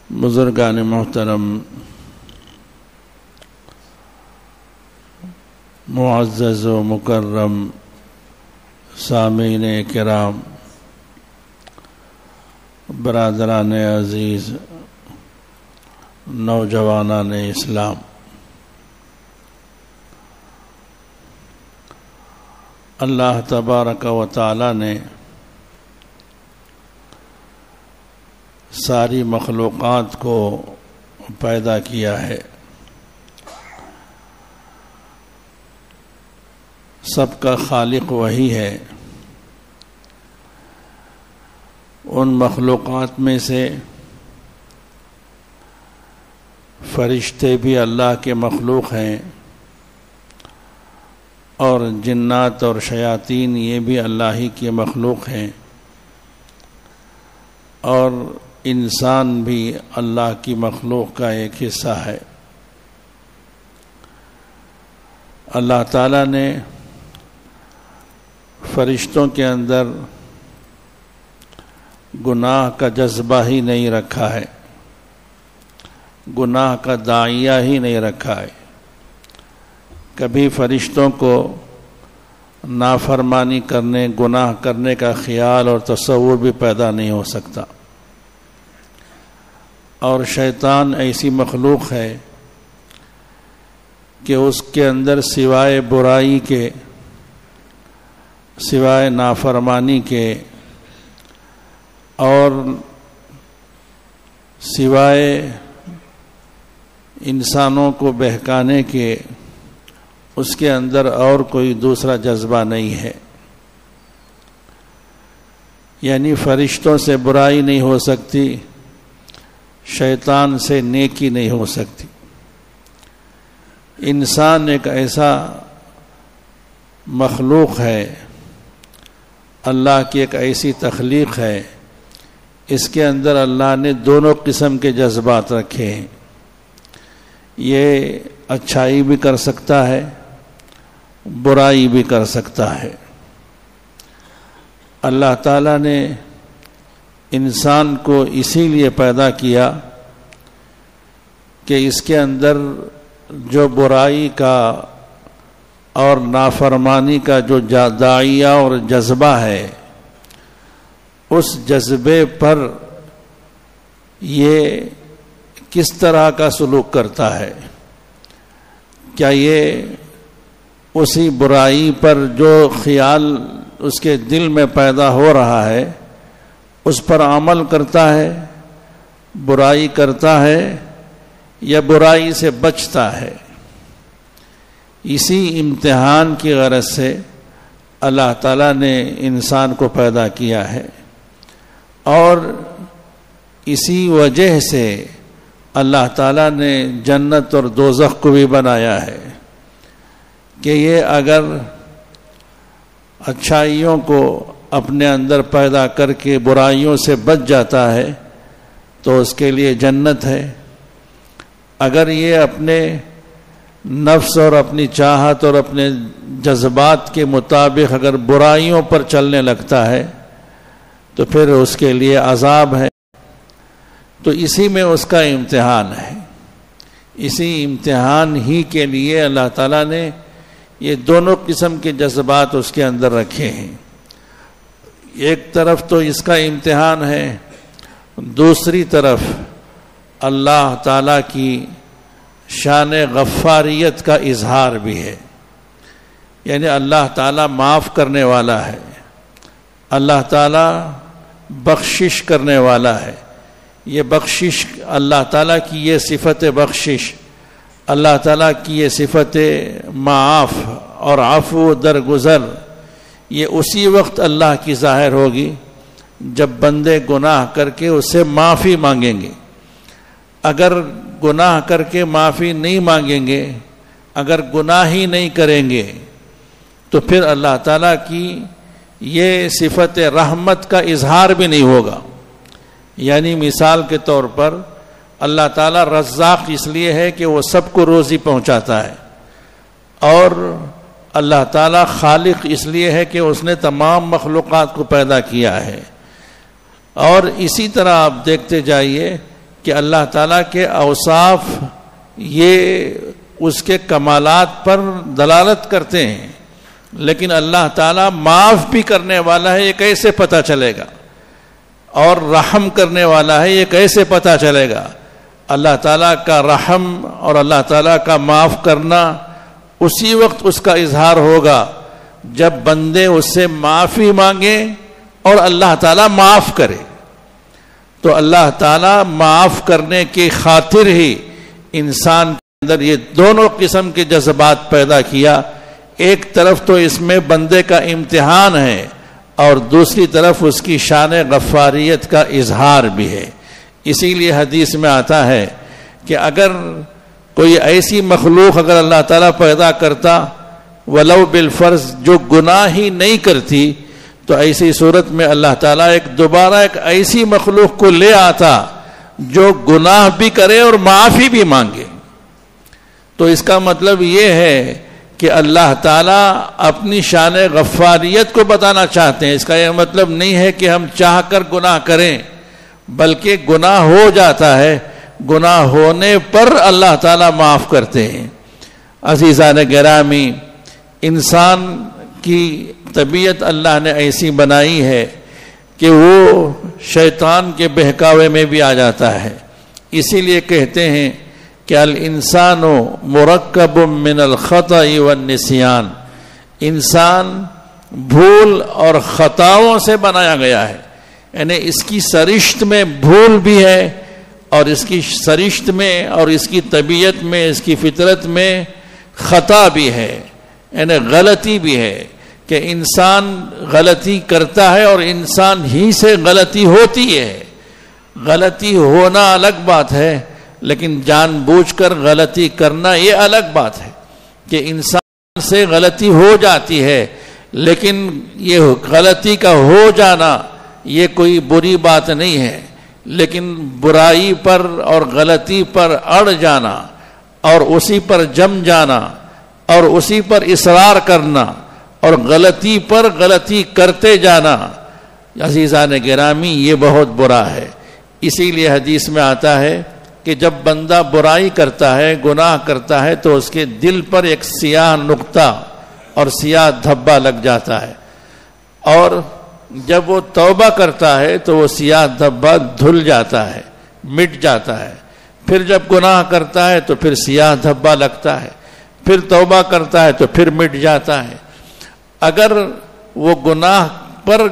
بزرگان محترم، معزز و مکرم سامعین کرام، برادران عزیز، نوجوانان اسلام، اللہ تبارک و تعالی نے ساری مخلوقات کو پیدا کیا ہے۔ سب کا خالق وہی ہے۔ ان مخلوقات میں سے فرشتے بھی اللہ کے مخلوق ہیں، اور جنات اور شیاطین یہ بھی اللہ ہی کے مخلوق ہیں، اور انسان بھی اللہ کی مخلوق کا ایک حصہ ہے۔ اللہ تعالیٰ نے فرشتوں کے اندر گناہ کا جذبہ ہی نہیں رکھا ہے، گناہ کا داعیہ ہی نہیں رکھا ہے۔ کبھی فرشتوں کو نافرمانی کرنے، گناہ کرنے کا خیال اور تصور بھی پیدا نہیں ہو سکتا۔ اور شیطان ایسی مخلوق ہے کہ اس کے اندر سوائے برائی کے، سوائے نافرمانی کے، اور سوائے انسانوں کو بہکانے کے، اس کے اندر اور کوئی دوسرا جذبہ نہیں ہے۔ یعنی فرشتوں سے برائی نہیں ہو سکتی، شیطان سے نیکی نہیں ہو سکتی۔ انسان ایک ایسا مخلوق ہے، اللہ کی ایک ایسی تخلیق ہے، اس کے اندر اللہ نے دونوں قسم کے جذبات رکھے ہیں۔ یہ اچھائی بھی کر سکتا ہے، برائی بھی کر سکتا ہے۔ اللہ تعالیٰ نے انسان کو اسی لیے پیدا کیا کہ اس کے اندر جو برائی کا اور نافرمانی کا جو داعیہ اور جذبہ ہے، اس جذبے پر یہ کس طرح کا سلوک کرتا ہے۔ کیا یہ اسی برائی پر جو خیال اس کے دل میں پیدا ہو رہا ہے اس پر عمل کرتا ہے، برائی کرتا ہے، یا برائی سے بچتا ہے؟ اسی امتحان کی غرض سے اللہ تعالیٰ نے انسان کو پیدا کیا ہے، اور اسی وجہ سے اللہ تعالیٰ نے جنت اور دوزخ کو بھی بنایا ہے کہ یہ اگر اچھائیوں کو اپنے اندر پیدا کر کے برائیوں سے بچ جاتا ہے تو اس کے لیے جنت ہے۔ اگر یہ اپنے نفس اور اپنی چاہت اور اپنے جذبات کے مطابق اگر برائیوں پر چلنے لگتا ہے تو پھر اس کے لیے عذاب ہے۔ تو اسی میں اس کا امتحان ہے۔ اسی امتحان ہی کے لیے اللہ تعالیٰ نے یہ دونوں قسم کے جذبات اس کے اندر رکھے ہیں۔ ایک طرف تو اس کا امتحان ہے، دوسری طرف اللہ تعالیٰ کی شان غفاریت کا اظہار بھی ہے۔ یعنی اللہ تعالیٰ معاف کرنے والا ہے، اللہ تعالیٰ بخشش کرنے والا ہے۔ یہ بخشش، اللہ تعالیٰ کی یہ صفت بخشش، اللہ تعالیٰ کی یہ صفت معاف اور عفو درگزر، یہ اسی وقت اللہ کی ظاہر ہوگی جب بندے گناہ کر کے اس سے معافی مانگیں گے۔ اگر گناہ کر کے معافی نہیں مانگیں گے، اگر گناہ ہی نہیں کریں گے، تو پھر اللہ تعالیٰ کی یہ صفت رحمت کا اظہار بھی نہیں ہوگا۔ یعنی مثال کے طور پر اللہ تعالیٰ رزاق اس لیے ہے کہ وہ سب کو روزی پہنچاتا ہے، اور اللہ تعالیٰ خالق اس لیے ہے کہ اس نے تمام مخلوقات کو پیدا کیا ہے۔ اور اسی طرح آپ دیکھتے جائیے کہ اللہ تعالیٰ کے اوصاف یہ اس کے کمالات پر دلالت کرتے ہیں، لیکن اللہ تعالیٰ معاف بھی کرنے والا ہے یہ کیسے پتہ چلے گا، اور رحم کرنے والا ہے یہ کیسے پتہ چلے گا؟ اللہ تعالیٰ کا رحم اور اللہ تعالیٰ کا معاف کرنا اسی وقت اس کا اظہار ہوگا جب بندے اس سے معافی مانگیں اور اللہ تعالیٰ معاف کرے۔ تو اللہ تعالیٰ معاف کرنے کی خاطر ہی انسان کے اندر یہ دونوں قسم کے جذبات پیدا کیا، ایک طرف تو اس میں بندے کا امتحان ہے اور دوسری طرف اس کی شان غفاریت کا اظہار بھی ہے۔ اسی لیے حدیث میں آتا ہے کہ اگر کوئی ایسی مخلوق اگر اللہ تعالیٰ پیدا کرتا ولو بالفرض جو گناہ ہی نہیں کرتی، تو ایسی صورت میں اللہ تعالیٰ دوبارہ ایک ایسی مخلوق کو لے آتا جو گناہ بھی کرے اور معافی بھی مانگے۔ تو اس کا مطلب یہ ہے کہ اللہ تعالیٰ اپنی شان غفاریت کو بتانا چاہتے ہیں۔ اس کا یہ مطلب نہیں ہے کہ ہم چاہ کر گناہ کریں، بلکہ گناہ ہو جاتا ہے، گناہ ہونے پر اللہ تعالیٰ معاف کرتے ہیں۔ عزیزان گرامی، انسان کی طبیعت اللہ نے ایسی بنائی ہے کہ وہ شیطان کے بہکاوے میں بھی آ جاتا ہے۔ اسی لیے کہتے ہیں کہ الانسان مرکب من الخطأ والنسیان، انسان بھول اور خطاؤں سے بنایا گیا ہے، یعنی اس کی سرشت میں بھول بھی ہے اور اس کی سرشت میں اور اس کی طبیعت میں اس کی فطرت میں خطا بھی ہے، یعنی غلطی بھی ہے کہ انسان غلطی کرتا ہے اور انسان ہی سے غلطی ہوتی ہے۔ غلطی ہونا الگ بات ہے، لیکن جان بوجھ کر غلطی کرنا یہ الگ بات ہے کہ انسان سے غلطی ہو جاتی ہے، لیکن یہ غلطی کا ہو جانا یہ کوئی بری بات نہیں ہے، لیکن برائی پر اور غلطی پر اڑ جانا اور اسی پر جم جانا اور اسی پر اصرار کرنا اور غلطی پر غلطی کرتے جانا، عزیزان گرامی، یہ بہت برا ہے۔ اسی لیے حدیث میں آتا ہے کہ جب بندہ برائی کرتا ہے، گناہ کرتا ہے، تو اس کے دل پر ایک سیاہ نقطہ اور سیاہ دھبا لگ جاتا ہے، اور جب وہ توبہ کرتا ہے تو وہ سیاہ دھبا دھل جاتا ہے، مٹ جاتا ہے۔ پھر جب گناہ کرتا ہے تو پھر سیاہ دھبا لگتا ہے، پھر توبہ کرتا ہے تو پھر مٹ جاتا ہے۔ اگر وہ گناہ پر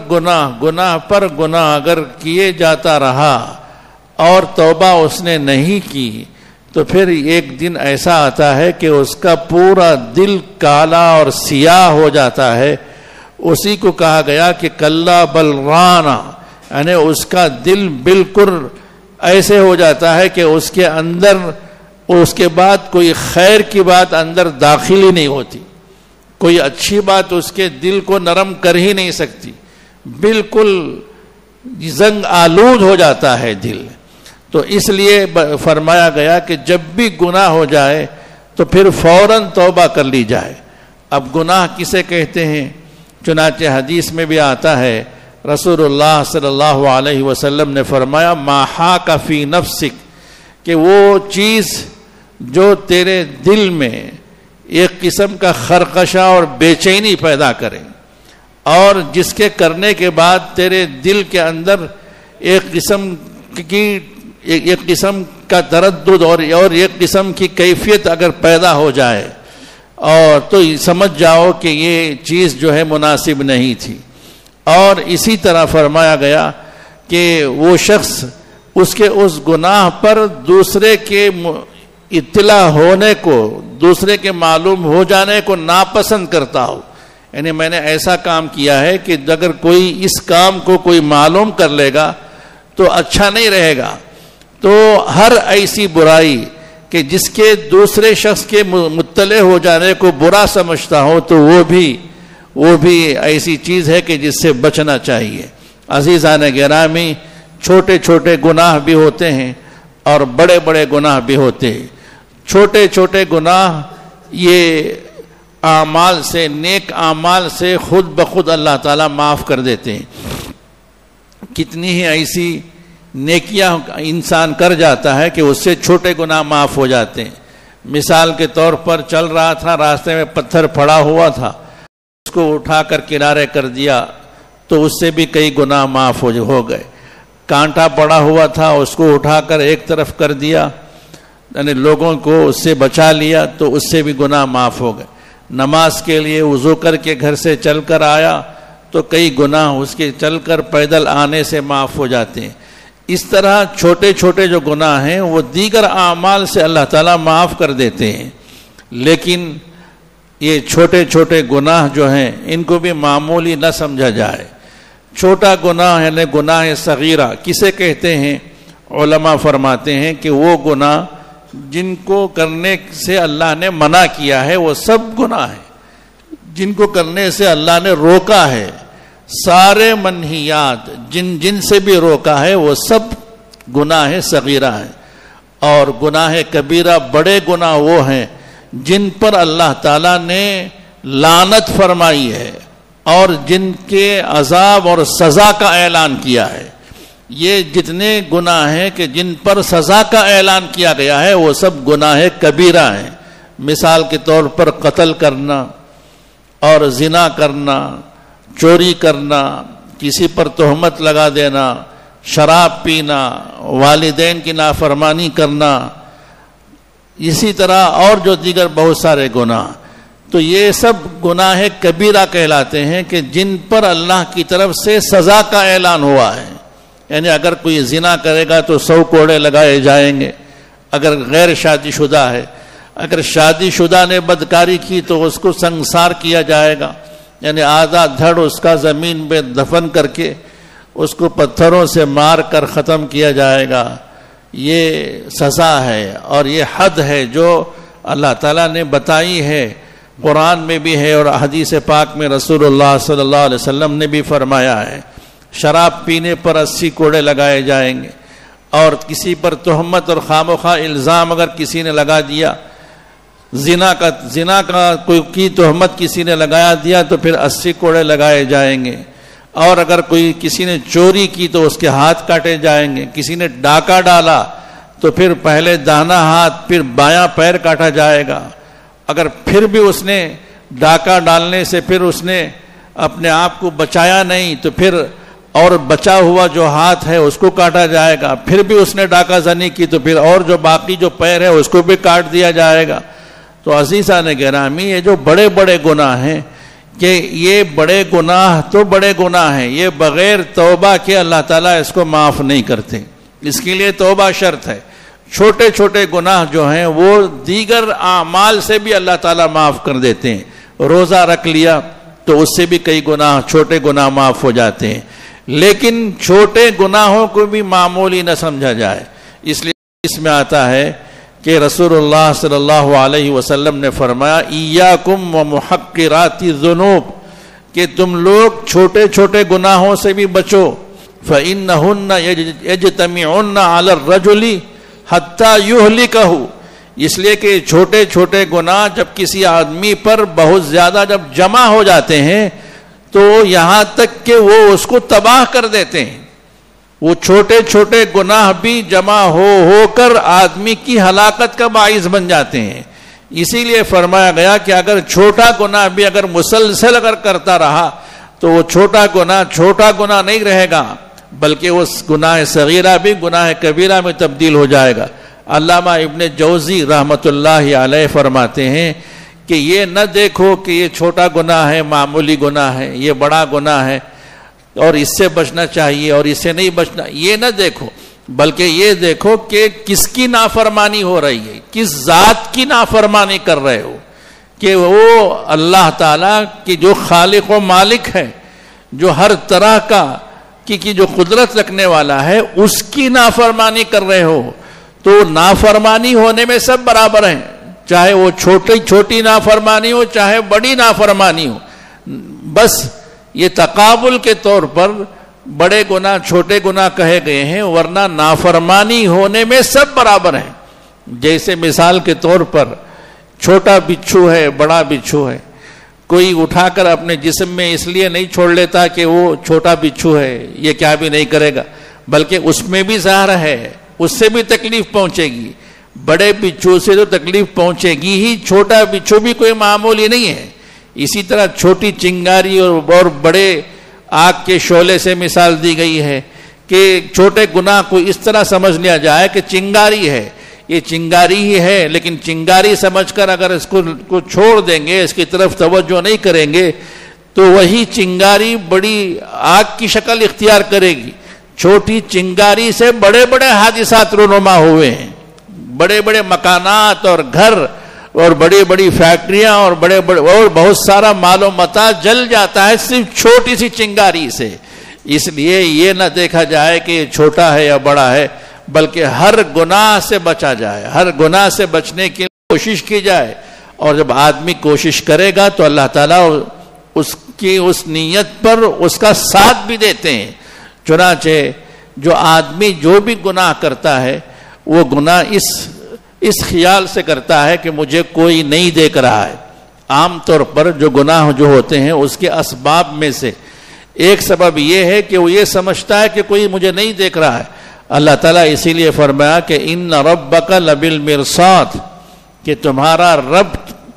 گناہ اگر کیے جاتا رہا اور توبہ اس نے نہیں کی، تو پھر ایک دن ایسا آتا ہے کہ اس کا پورا دل کالا اور سیاہ ہو جاتا ہے۔ اسی کو کہا گیا کہ کلا بل رانا، یعنی اس کا دل بالکل ایسے ہو جاتا ہے کہ اس کے اندر اس کے بعد کوئی خیر کی بات اندر داخل ہی نہیں ہوتی، کوئی اچھی بات اس کے دل کو نرم کر ہی نہیں سکتی، بالکل زنگ آلود ہو جاتا ہے دل۔ تو اس لیے فرمایا گیا کہ جب بھی گناہ ہو جائے تو پھر فوراً توبہ کر لی جائے۔ اب گناہ کسے کہتے ہیں؟ چنانچہ حدیث میں بھی آتا ہے، رسول اللہ صلی اللہ علیہ وسلم نے فرمایا ما حاک فی نفسک، کہ وہ چیز جو تیرے دل میں ایک قسم کا خرقشہ اور بے چینی پیدا کرے، اور جس کے کرنے کے بعد تیرے دل کے اندر ایک قسم کا تردد اور ایک قسم کی کیفیت اگر پیدا ہو جائے، اور تو سمجھ جاؤ کہ یہ چیز جو ہے مناسب نہیں تھی۔ اور اسی طرح فرمایا گیا کہ وہ شخص اس کے اس گناہ پر دوسرے کے اطلاع ہونے کو، دوسرے کے معلوم ہو جانے کو ناپسند کرتا ہو، یعنی میں نے ایسا کام کیا ہے کہ اگر کوئی اس کام کو کوئی معلوم کر لے گا تو اچھا نہیں رہے گا۔ تو ہر ایسی برائی کہ جس کے دوسرے شخص کے مطلع ہو جانے کو برا سمجھتا ہو، تو وہ بھی ایسی چیز ہے کہ جس سے بچنا چاہیے۔ عزیزان گرامی، چھوٹے چھوٹے گناہ بھی ہوتے ہیں اور بڑے بڑے گناہ بھی ہوتے ہیں۔ چھوٹے چھوٹے گناہ یہ اعمال سے، نیک اعمال سے خود بخود اللہ تعالیٰ معاف کر دیتے ہیں۔ کتنی ہی ایسی نیکیاں انسان کر جاتا ہے کہ اس سے چھوٹے گناہ معاف ہو جاتے ہیں. مثال کے طور پر چل رہا تھا، راستے میں پتھر پڑا ہوا تھا، اس کو اٹھا کر کنارے کر دیا تو اس سے بھی کئی گناہ معاف ہو گئے. کانٹا پڑا ہوا تھا، اس کو اٹھا کر ایک طرف کر دیا، یعنی لوگوں کو اس سے بچا لیا تو اس سے بھی گناہ معاف ہو گئے. نماز کے لیے وضو کر کے گھر سے چل کر آیا تو کئی گناہ اس کے چل کر پیدل آنے سے معاف ہو جاتے ہیں. اس طرح چھوٹے چھوٹے جو گناہ ہیں وہ دیگر اعمال سے اللہ تعالیٰ معاف کر دیتے ہیں. لیکن یہ چھوٹے چھوٹے گناہ جو ہیں ان کو بھی معمولی نہ سمجھا جائے. چھوٹا گناہ یعنی گناہ صغیرہ کسے کہتے ہیں؟ علماء فرماتے ہیں کہ وہ گناہ جن کو کرنے سے اللہ نے منع کیا ہے وہ سب گناہ ہیں. جن کو کرنے سے اللہ نے روکا ہے، سارے منہیات جن سے بھی روکا ہے وہ سب گناہ صغیرہ ہیں. اور گناہ کبیرہ بڑے گناہ وہ ہیں جن پر اللہ تعالیٰ نے لعنت فرمائی ہے اور جن کے عذاب اور سزا کا اعلان کیا ہے. یہ جتنے گناہ ہیں کہ جن پر سزا کا اعلان کیا گیا ہے وہ سب گناہ کبیرہ ہیں. مثال کے طور پر قتل کرنا اور زنا کرنا، چوری کرنا، کسی پر تہمت لگا دینا، شراب پینا، والدین کی نافرمانی کرنا، اسی طرح اور جو دیگر بہت سارے گناہ. تو یہ سب گناہ کبیرہ کہلاتے ہیں کہ جن پر اللہ کی طرف سے سزا کا اعلان ہوا ہے. یعنی اگر کوئی زنا کرے گا تو 100 کوڑے لگائے جائیں گے اگر غیر شادی شدہ ہے. اگر شادی شدہ نے بدکاری کی تو اس کو سنگسار کیا جائے گا، یعنی آدھا دھڑ اس کا زمین پہ دفن کر کے اس کو پتھروں سے مار کر ختم کیا جائے گا. یہ سزا ہے اور یہ حد ہے جو اللہ تعالیٰ نے بتائی ہے. قرآن میں بھی ہے اور حدیث پاک میں رسول اللہ صلی اللہ علیہ وسلم نے بھی فرمایا ہے. شراب پینے پر 80 کوڑے لگائے جائیں گے، اور کسی پر تہمت اور خامخواہ الزام اگر کسی نے لگا دیا، زنا کا کی تہمت کسی نے لگایا دیا تو پھر 80 کوڑے لگائے جائیں گے. اور اگر کوئی کسی نے چوری کی تو اس کے ہاتھ کاٹے جائیں گے. کسی نے ڈاکہ ڈالا تو پھر پہلے داہنا ہاتھ پھر بایاں پیر کاٹا جائے گا. اگر پھر بھی اس نے ڈاکہ ڈالنے سے پھر اس نے اپنے آپ کو بچایا نہیں تو پھر اور بچا ہوا جو ہاتھ ہے اس کو کاٹا جائے گا. پھر بھی اس نے ڈاکہ زنی کی تو پھر اور جو باقی جو پیر ہے اس کو بھی کاٹ دیا جائے گا. تو عزیزان گرامی، یہ جو بڑے بڑے گناہ ہیں کہ یہ بڑے گناہ تو بڑے گناہ ہیں، یہ بغیر توبہ کے اللہ تعالیٰ اس کو معاف نہیں کرتے. اس کے لیے توبہ شرط ہے. چھوٹے چھوٹے گناہ جو ہیں وہ دیگر اعمال سے بھی اللہ تعالیٰ معاف کر دیتے ہیں. روزہ رکھ لیا تو اس سے بھی کئی گناہ چھوٹے گناہ معاف ہو جاتے ہیں. لیکن چھوٹے گناہوں کو بھی معمولی نہ سمجھا جائے. اس لیے اس میں آتا ہے کہ رسول اللہ صلی اللہ علیہ وسلم نے فرمایا ایاکم ومحقرات الذنوب، کہ تم لوگ چھوٹے چھوٹے گناہوں سے بھی بچو. فإنہن یجتمعن علی الرجل حتی یہلکہ، اس لیے کہ چھوٹے چھوٹے گناہ جب کسی آدمی پر بہت زیادہ جب جمع ہو جاتے ہیں تو یہاں تک کہ وہ اس کو تباہ کر دیتے ہیں. وہ چھوٹے چھوٹے گناہ بھی جمع ہو کر آدمی کی ہلاکت کا باعث بن جاتے ہیں. اسی لیے فرمایا گیا کہ اگر چھوٹا گناہ بھی اگر مسلسل اگر کرتا رہا تو وہ چھوٹا گناہ نہیں رہے گا، بلکہ وہ گناہ صغیرہ بھی گناہ کبیرہ میں تبدیل ہو جائے گا. علامہ ابن جوزی رحمۃ اللہ علیہ فرماتے ہیں کہ یہ نہ دیکھو کہ یہ چھوٹا گناہ ہے، معمولی گناہ ہے، یہ بڑا گناہ ہے اور اس سے بچنا چاہیے اور اس سے نہیں بچنا، یہ نہ دیکھو، بلکہ یہ دیکھو کہ کس کی نافرمانی ہو رہی ہے، کس ذات کی نافرمانی کر رہے ہو. کہ وہ اللہ تعالیٰ کی جو خالق و مالک ہے، جو ہر طرح کی جو قدرت رکھنے والا ہے، اس کی نافرمانی کر رہے ہو. تو نافرمانی ہونے میں سب برابر ہیں، چاہے وہ چھوٹی نافرمانی ہو چاہے بڑی نافرمانی ہو. بس یہ تقابل کے طور پر بڑے گناہ چھوٹے گناہ کہے گئے ہیں، ورنہ نافرمانی ہونے میں سب برابر ہیں. جیسے مثال کے طور پر چھوٹا بچھو ہے، بڑا بچھو ہے، کوئی اٹھا کر اپنے جسم میں اس لیے نہیں چھوڑ لیتا کہ وہ چھوٹا بچھو ہے، یہ کیا بھی نہیں کرے گا، بلکہ اس میں بھی زہر ہے، اس سے بھی تکلیف پہنچے گی. بڑے بچھو سے تو تکلیف پہنچے گی ہی، چھوٹا بچھو بھی کوئی معمولی نہیں ہے. اسی طرح چھوٹی چنگاری اور بڑے آگ کے شعلے سے مثال دی گئی ہے کہ چھوٹے گناہ کو اس طرح سمجھ لیا جائے کہ چنگاری ہے، یہ چنگاری ہی ہے، لیکن چنگاری سمجھ کر اگر اس کو چھوڑ دیں گے، اس کی طرف توجہ نہیں کریں گے، تو وہی چنگاری بڑی آگ کی شکل اختیار کرے گی. چھوٹی چنگاری سے بڑے بڑے حادثات رونما ہوئے ہیں، بڑے بڑے مکانات اور گھر اور بڑی بڑی فیکٹریاں اور اور بہت سارا مال و متاع جل جاتا ہے صرف چھوٹی سی چنگاری سے. اس لیے یہ نہ دیکھا جائے کہ یہ چھوٹا ہے یا بڑا ہے، بلکہ ہر گناہ سے بچا جائے، ہر گناہ سے بچنے کی کوشش کی جائے. اور جب آدمی کوشش کرے گا تو اللہ تعالیٰ اس کی اس نیت پر اس کا ساتھ بھی دیتے ہیں. چنانچہ جو آدمی جو بھی گناہ کرتا ہے وہ گناہ اس خیال سے کرتا ہے کہ مجھے کوئی نہیں دیکھ رہا ہے. عام طور پر جو گناہ جو ہوتے ہیں اس کے اسباب میں سے ایک سبب یہ ہے کہ وہ یہ سمجھتا ہے کہ کوئی مجھے نہیں دیکھ رہا ہے. اللہ تعالیٰ اسی لیے فرمایا کہ ان ربک لبالمرصاد، کہ تمہارا رب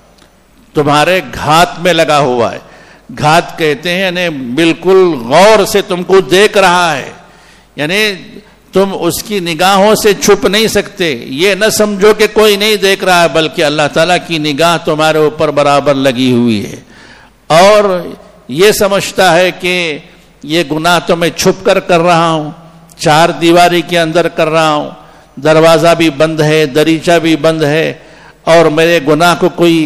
تمہارے گھات میں لگا ہوا ہے. گھات کہتے ہیں یعنی بالکل غور سے تم کو دیکھ رہا ہے، یعنی تم اس کی نگاہوں سے چھپ نہیں سکتے. یہ نہ سمجھو کہ کوئی نہیں دیکھ رہا ہے، بلکہ اللہ تعالیٰ کی نگاہ تمہارے اوپر برابر لگی ہوئی ہے. اور یہ سمجھتا ہے کہ یہ گناہ تو میں چھپ کر رہا ہوں، چار دیواری کے اندر کر رہا ہوں، دروازہ بھی بند ہے، دریچہ بھی بند ہے، اور میرے گناہ کو کوئی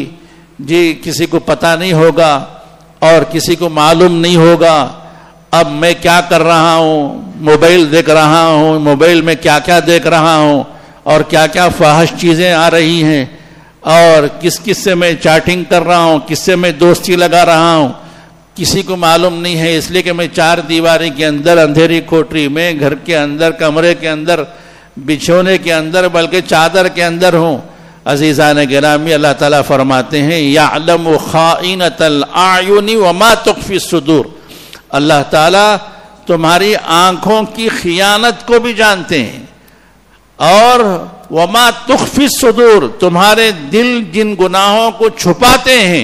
کسی کو پتہ نہیں ہوگا اور کسی کو معلوم نہیں ہوگا. اب میں کیا کر رہا ہوں، موبائل دیکھ رہا ہوں، موبائل میں کیا کیا دیکھ رہا ہوں اور کیا کیا فاحش چیزیں آ رہی ہیں، اور کس سے میں چیٹنگ کر رہا ہوں، کس سے میں دوستی لگا رہا ہوں، کسی کو معلوم نہیں ہے. اس لیے کہ میں چار دیواری کے اندر اندھیری کوٹری میں، گھر کے اندر، کمرے کے اندر، بچھونے کے اندر، بلکہ چادر کے اندر ہوں. عزیزان گرامی، اللہ تعالیٰ فرماتے ہیں یعلم خائنۃ الاعین وما تخفی الصدور. اللہ تعالیٰ تمہاری آنکھوں کی خیانت کو بھی جانتے ہیں، اور وما تخفی الصدور، تمہارے دل جن گناہوں کو چھپاتے ہیں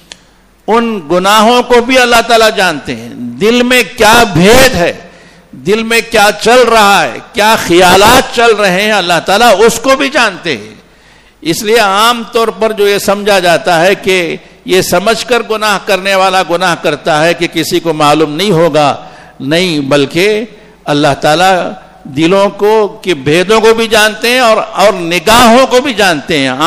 ان گناہوں کو بھی اللہ تعالیٰ جانتے ہیں. دل میں کیا بھید ہے، دل میں کیا چل رہا ہے، کیا خیالات چل رہے ہیں، اللہ تعالیٰ اس کو بھی جانتے ہیں. اس لیے عام طور پر جو یہ سمجھا جاتا ہے کہ یہ سمجھ کر گناہ کرنے والا گناہ کرتا ہے کہ کسی کو معلوم نہیں ہوگا، نہیں، بلکہ اللہ تعالیٰ دلوں کو کہ بھیدوں کو بھی جانتے ہیں اور نگاہوں کو بھی جانتے ہیں،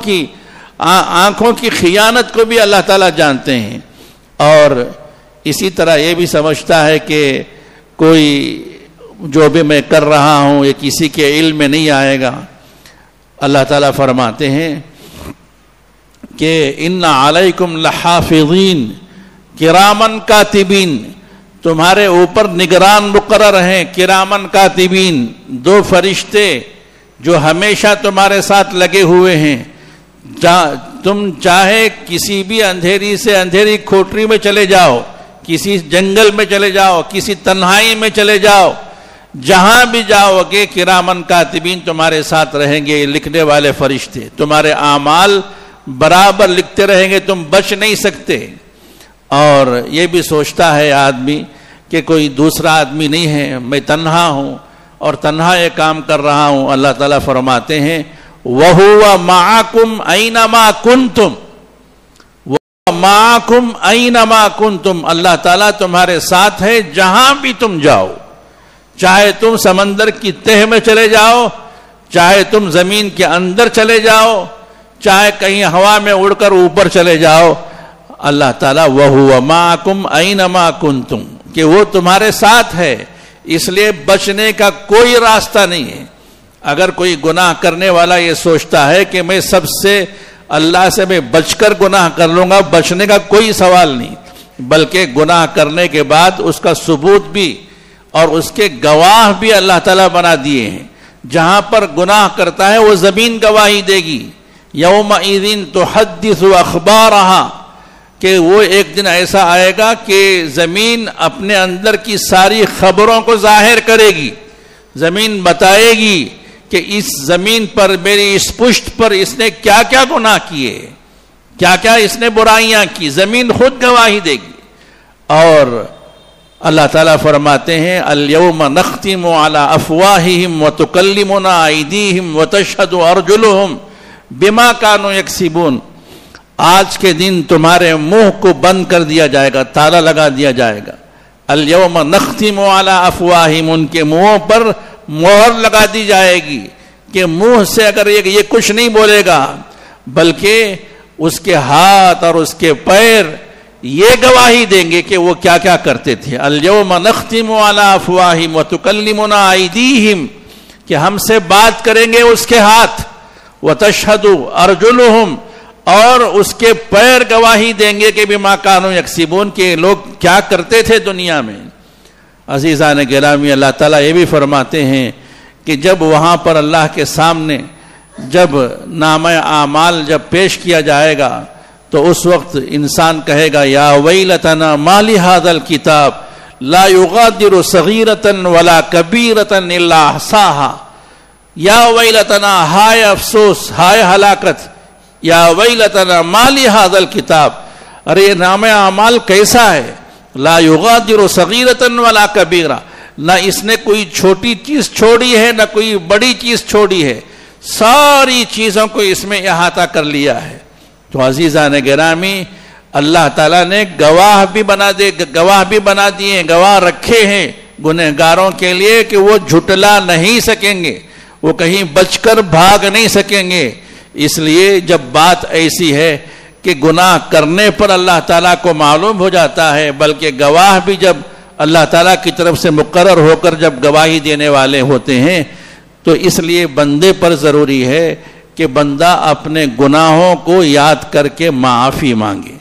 آنکھوں کی خیانت کو بھی اللہ تعالیٰ جانتے ہیں. اور اسی طرح یہ بھی سمجھتا ہے کہ کوئی جو بھی میں کر رہا ہوں یہ کسی کے علم میں نہیں آئے گا. اللہ تعالیٰ فرماتے ہیں کہ ان علیکم لحافظین کرامن کاتبین، تمہارے اوپر نگران مقرر ہیں، کرامن کاتبین، دو فرشتے جو ہمیشہ تمہارے ساتھ لگے ہوئے ہیں. تم چاہے کسی بھی اندھیری سے اندھیری کوٹری میں چلے جاؤ، کسی جنگل میں چلے جاؤ، کسی تنہائی میں چلے جاؤ، جہاں بھی جاؤ گے کرامن کاتبین تمہارے ساتھ رہیں گے. لکھنے والے فرشتے تمہارے اعمال برابر لکھتے رہیں گے، تم بچ نہیں سکتے. اور یہ بھی سوچتا ہے آدمی کہ کوئی دوسرا آدمی نہیں ہے، میں تنہا ہوں اور تنہا یہ کام کر رہا ہوں. اللہ تعالیٰ فرماتے ہیں وَهُوَ مَعَكُمْ أَيْنَمَا كُنْتُمْ، وَهُوَ مَعَكُمْ أَيْنَمَا كُنْتُمْ، اللہ تعالیٰ تمہارے ساتھ ہے جہاں بھی تم جاؤ. چاہے تم سمندر کی تہ میں چلے جاؤ، چاہے تم زمین کے اندر چلے جاؤ، چاہے کہیں ہوا میں اڑ کر اوپر چلے جاؤ، اللہ تعالیٰ وَهُوَ مَعَكُمْ أَيْنَمَا كُنْتُمْ، کہ وہ تمہارے ساتھ ہے. اس لیے بچنے کا کوئی راستہ نہیں ہے. اگر کوئی گناہ کرنے والا یہ سوچتا ہے کہ میں سب سے اللہ سے میں بچ کر گناہ کر لوں گا، بچنے کا کوئی سوال نہیں، بلکہ گناہ کرنے کے بعد اس کا ثبوت بھی اور اس کے گواہ بھی اللہ تعالیٰ بنا دیے ہیں. جہاں پر گناہ کرتا ہے وہ زمین گواہی دے گی. یومئذ تحدث اخبارہا، کہ وہ ایک دن ایسا آئے گا کہ زمین اپنے اندر کی ساری خبروں کو ظاہر کرے گی. زمین بتائے گی کہ اس زمین پر میری اس پشت پر اس نے کیا کیا گناہ کیے، کیا کیا اس نے برائیاں کی، زمین خود گواہی دے گی. اور اللہ تعالیٰ فرماتے ہیں الیوم نختم علی افواہہم وتکلمنا ایدیہم وتشہد ارجلہم بما کانوا یکسبون. آج کے دن تمہارے منہ کو بند کر دیا جائے گا، تالا لگا دیا جائے گا. الیوم نختم علی افواہہم، ان کے منہوں پر مہر لگا دی جائے گی کہ منہ سے اگر یہ کچھ نہیں بولے گا، بلکہ اس کے ہاتھ اور اس کے پیر یہ گواہی دیں گے کہ وہ کیا کیا کرتے تھے. الیوم نختم علی افواہہم وتکلمنا ایدیہم، کہ ہم سے بات کریں گے اس کے ہاتھ، وتشہد ارجلہم، اور اس کے پیر گواہی دیں گے کہ بما کانوا یکسبون، کہ لوگ کیا کرتے تھے دنیا میں. عزیزان گرامی، اللہ تعالیٰ یہ بھی فرماتے ہیں کہ جب وہاں پر اللہ کے سامنے جب نامہ اعمال جب پیش کیا جائے گا تو اس وقت انسان کہے گا یا ویلتنا ما لہذا الکتاب لا یغادر صغیرۃ ولا کبیرۃ الا احصاها، یا ویلتنا، ہائے افسوس، ہائے ہلاکت، یا ویلتنا ما لہذا الکتاب، ارے یہ نامہ اعمال کیسا ہے، لا یغادر صغیرۃ ولا کبیرہ، نہ اس نے کوئی چھوٹی چیز چھوڑی ہے نہ کوئی بڑی چیز چھوڑی ہے، ساری چیزوں کو اس میں احاطہ کر لیا ہے. تو عزیزان گرامی، اللہ تعالیٰ نے گواہ بھی بنا دیے، گواہ رکھے ہیں گنہگاروں کے لیے کہ وہ جھٹلا نہیں سکیں گے، وہ کہیں بچ کر بھاگ نہیں سکیں گے. اس لیے جب بات ایسی ہے کہ گناہ کرنے پر اللہ تعالیٰ کو معلوم ہو جاتا ہے، بلکہ گواہ بھی جب اللہ تعالیٰ کی طرف سے مقرر ہو کر جب گواہی دینے والے ہوتے ہیں، تو اس لیے بندے پر ضروری ہے کہ بندہ اپنے گناہوں کو یاد کر کے معافی مانگے.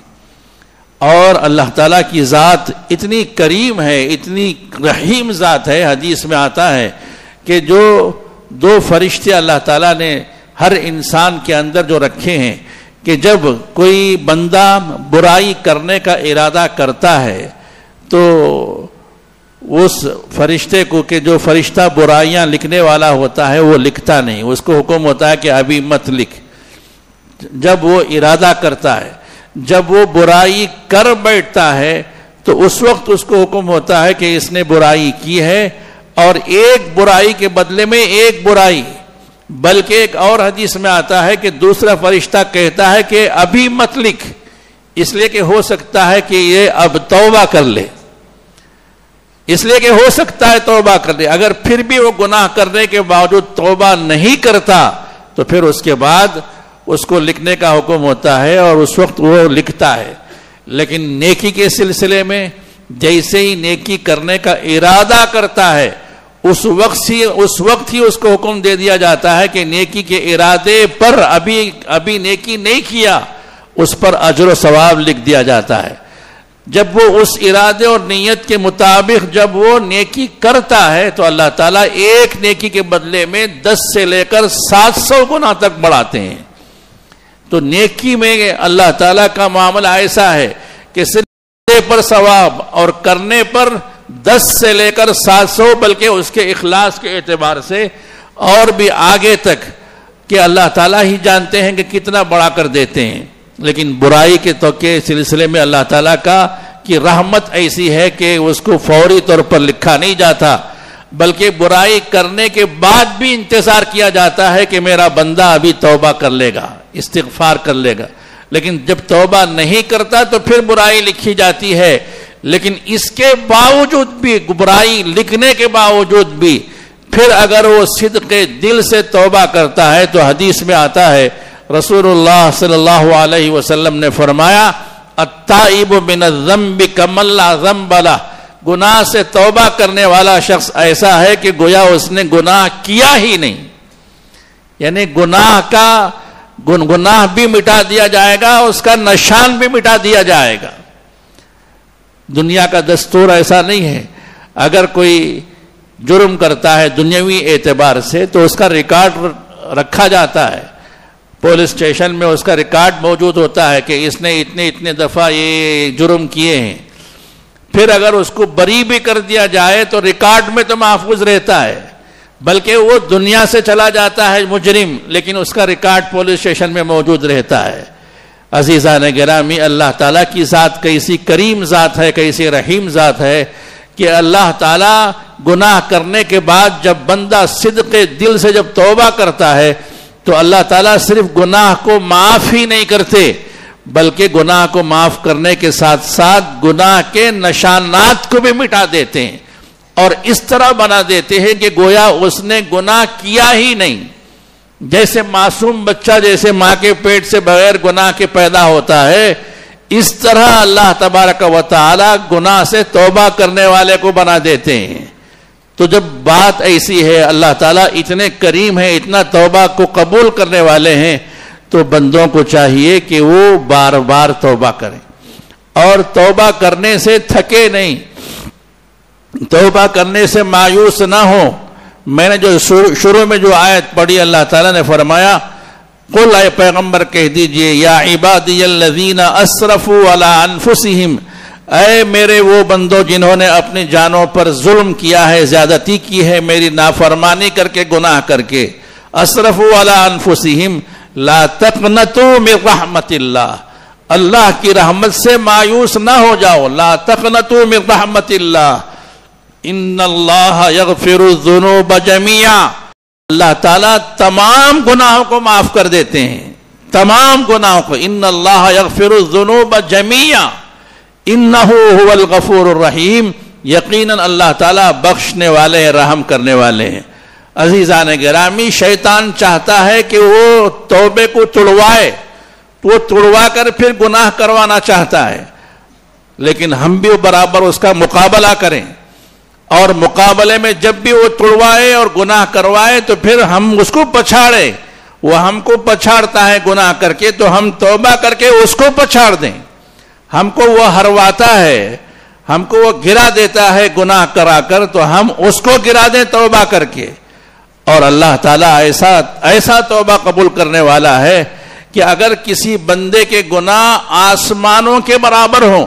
اور اللہ تعالیٰ کی ذات اتنی کریم ہے، اتنی رحیم ذات ہے، حدیث میں آتا ہے کہ جو دو فرشتے اللہ تعالیٰ نے ہر انسان کے اندر جو رکھے ہیں، کہ جب کوئی بندہ برائی کرنے کا ارادہ کرتا ہے تو اس فرشتے کو، کہ جو فرشتہ برائیاں لکھنے والا ہوتا ہے وہ لکھتا نہیں، اس کو حکم ہوتا ہے کہ ابھی مت لکھ. جب وہ ارادہ کرتا ہے، جب وہ برائی کر بیٹھتا ہے تو اس وقت اس کو حکم ہوتا ہے کہ اس نے برائی کی ہے، اور ایک برائی کے بدلے میں ایک برائی. بلکہ ایک اور حدیث میں آتا ہے کہ دوسرا فرشتہ کہتا ہے کہ ابھی مت لکھ، اس لیے کہ ہو سکتا ہے کہ یہ اب توبہ کر لے، اس لیے کہ ہو سکتا ہے توبہ کر لے. اگر پھر بھی وہ گناہ کرنے کے باوجود توبہ نہیں کرتا تو پھر اس کے بعد اس کو لکھنے کا حکم ہوتا ہے اور اس وقت وہ لکھتا ہے. لیکن نیکی کے سلسلے میں جیسے ہی نیکی کرنے کا ارادہ کرتا ہے اس وقت ہی اس کو حکم دے دیا جاتا ہے کہ نیکی کے ارادے پر ابھی نیکی نہیں کیا، اس پر اجر و ثواب لکھ دیا جاتا ہے. جب وہ اس ارادے اور نیت کے مطابق جب وہ نیکی کرتا ہے تو اللہ تعالیٰ ایک نیکی کے بدلے میں 10 سے لے کر 700 گنا تک بڑھاتے ہیں. تو نیکی میں اللہ تعالیٰ کا معاملہ ایسا ہے کہ صرف پر ثواب اور کرنے پر 10 سے لے کر 700، بلکہ اس کے اخلاص کے اعتبار سے اور بھی آگے تک کہ اللہ تعالیٰ ہی جانتے ہیں کہ کتنا بڑھا کر دیتے ہیں. لیکن برائی کے سلسلے میں اللہ تعالیٰ کی رحمت ایسی ہے کہ اس کو فوری طور پر لکھا نہیں جاتا، بلکہ برائی کرنے کے بعد بھی انتظار کیا جاتا ہے کہ میرا بندہ ابھی توبہ کر لے گا، استغفار کر لے گا. لیکن جب توبہ نہیں کرتا تو پھر برائی لکھی جاتی ہے. لیکن اس کے باوجود بھی، برائی لکھنے کے باوجود بھی، پھر اگر وہ صدق دل سے توبہ کرتا ہے تو حدیث میں آتا ہے، رسول اللہ صلی اللہ علیہ وسلم نے فرمایا التائب من الذنب کمن لا ذنب لہ، گناہ سے توبہ کرنے والا شخص ایسا ہے کہ گویا اس نے گناہ کیا ہی نہیں. یعنی گناہ بھی مٹا دیا جائے گا، اس کا نشان بھی مٹا دیا جائے گا. دنیا کا دستور ایسا نہیں ہے، اگر کوئی جرم کرتا ہے دنیاوی اعتبار سے تو اس کا ریکارڈ رکھا جاتا ہے، پولیس اسٹیشن میں اس کا ریکارڈ موجود ہوتا ہے کہ اس نے اتنے دفعہ یہ جرم کیے ہیں. پھر اگر اس کو بری بھی کر دیا جائے تو ریکارڈ میں تو محفوظ رہتا ہے، بلکہ وہ دنیا سے چلا جاتا ہے مجرم، لیکن اس کا ریکارڈ پولیس اسٹیشن میں موجود رہتا ہے۔ عزیزان گرامی، اللہ تعالیٰ کی ذات کیسی کریم ذات ہے، کیسی رحیم ذات ہے کہ اللہ تعالیٰ گناہ کرنے کے بعد جب بندہ صدق دل سے جب توبہ کرتا ہے تو اللہ تعالیٰ صرف گناہ کو معاف ہی نہیں کرتے، بلکہ گناہ کو معاف کرنے کے ساتھ ساتھ گناہ کے نشانات کو بھی مٹا دیتے ہیں، اور اس طرح بنا دیتے ہیں کہ گویا اس نے گناہ کیا ہی نہیں۔ جیسے معصوم بچہ جیسے ماں کے پیٹ سے بغیر گناہ کے پیدا ہوتا ہے، اس طرح اللہ تبارک و تعالی گناہ سے توبہ کرنے والے کو بنا دیتے ہیں۔ تو جب بات ایسی ہے، اللہ تعالیٰ اتنے کریم ہیں، اتنا توبہ کو قبول کرنے والے ہیں، تو بندوں کو چاہیے کہ وہ بار بار توبہ کریں اور توبہ کرنے سے تھکے نہیں، توبہ کرنے سے مایوس نہ ہو۔ میں نے جو شروع میں جو آیت پڑھی، اللہ تعالیٰ نے فرمایا قل، اے پیغمبر کہہ دیجئے، یا عبادی الذین اسرفوا علی انفسہم، اے میرے وہ بندوں جنہوں نے اپنی جانوں پر ظلم کیا ہے، زیادتی کی ہے، میری نافرمانی کر کے، گناہ کر کے، اسرفوا علی انفسہم لا تقنطوا من رحمت اللہ، اللہ کی رحمت سے مایوس نہ ہو جاؤ، لا تقنطوا من رحمت اللہ، ان اللہ یغفر الذنوب جميعا، اللہ تعالیٰ تمام گناہوں کو معاف کر دیتے ہیں، تمام گناہوں کو، ان اللہ یغفر الذنوب جميعا انہ هو الغفور الرحیم، یقیناً اللہ تعالیٰ بخشنے والے ہیں، رحم کرنے والے ہیں۔ عزیزان گرامی، شیطان چاہتا ہے کہ وہ توبے کو توڑوائے، وہ توڑوا کر پھر گناہ کروانا چاہتا ہے، لیکن ہم بھی برابر اس کا مقابلہ کریں، اور مقابلے میں جب بھی وہ توڑوائے اور گناہ کروائے تو پھر ہم اس کو پچھاڑیں، وہ ہم کو پچھاڑتا ہے گناہ کر کے تو ہم توبہ کر کے اس کو پچھاڑ دیں، ہم کو وہ ہرواتا ہے، ہم کو وہ گرا دیتا ہے گناہ کرا کر، تو ہم اس کو گرا دیں توبہ کر کے۔ اور اللہ تعالیٰ ایسا توبہ قبول کرنے والا ہے کہ اگر کسی بندے کے گناہ آسمانوں کے برابر ہوں،